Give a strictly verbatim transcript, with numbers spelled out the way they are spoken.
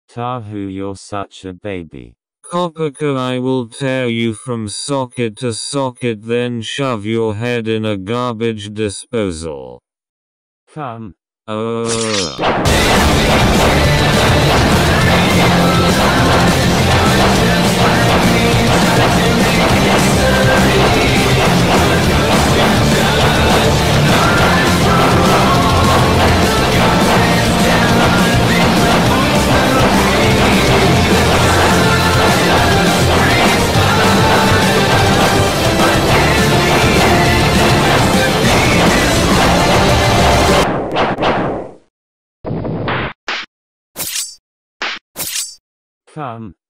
Tahu, you're such a baby. KOPAKA, I will tear you from socket to socket, then shove your head in a garbage disposal. Come. Come.